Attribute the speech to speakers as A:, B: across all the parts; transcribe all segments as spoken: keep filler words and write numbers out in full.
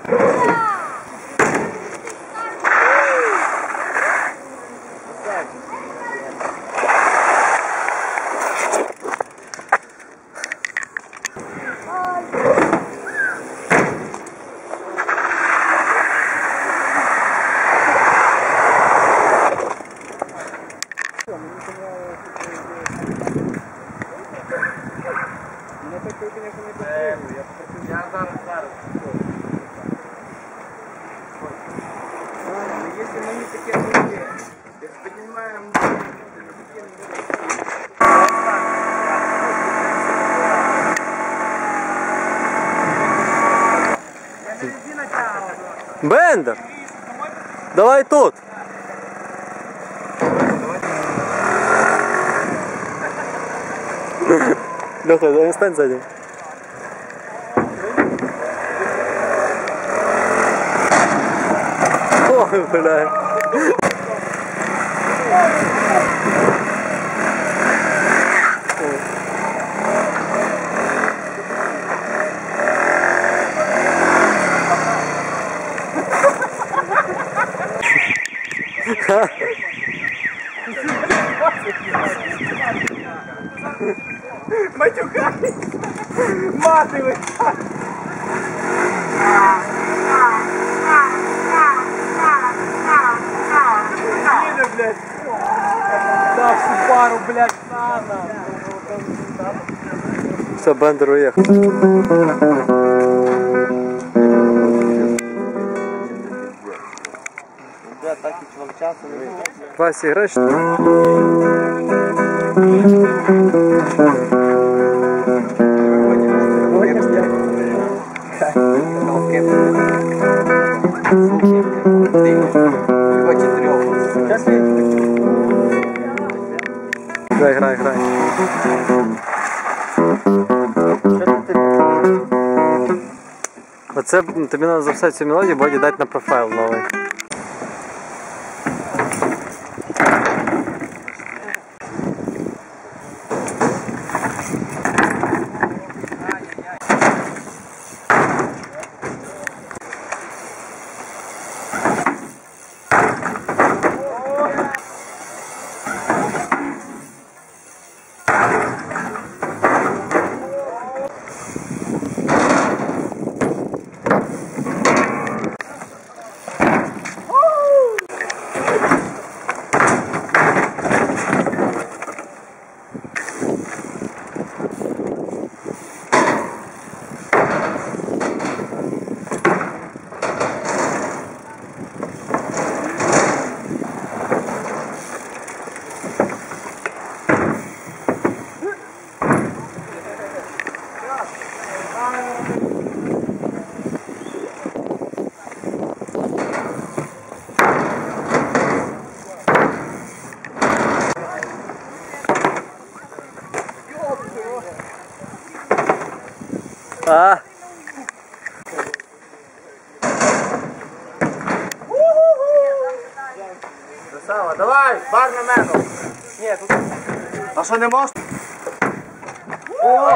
A: Я зараз, зараз. Если мы не такие люди, поднимаем...
B: Бендер! Давай тут! Леха, не стань сзади. Ой, бля.
A: Матюкай! Маты вы! Иди, блядь! Да, всю пару, блядь, надо!
B: Все, Бендер уехал.
A: Ребят, так и вам часу не было.
B: Вася, играешь? Играй, играй, играй. Оце тобі треба записати цю мелодію, Боді дати на профайл новий. А!
A: Красава, давай, бар на мене. Ні, тут. А що не можеш? О!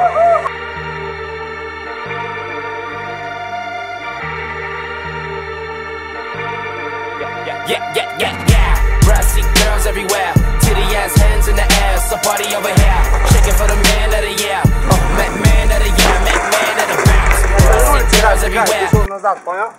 C: Yeah, yeah, yeah, yeah. Brassy girls everywhere. Titty ass hands in the air. So party over here. Shaking for the man of the year. Oh, man, man of the year. Man, man of the bounce. Brassy girls everywhere.
A: Пішов назад, понял?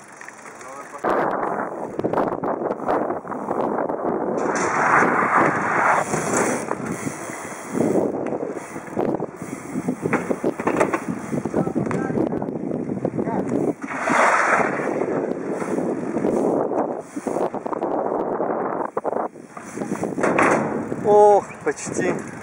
B: Ох, почти.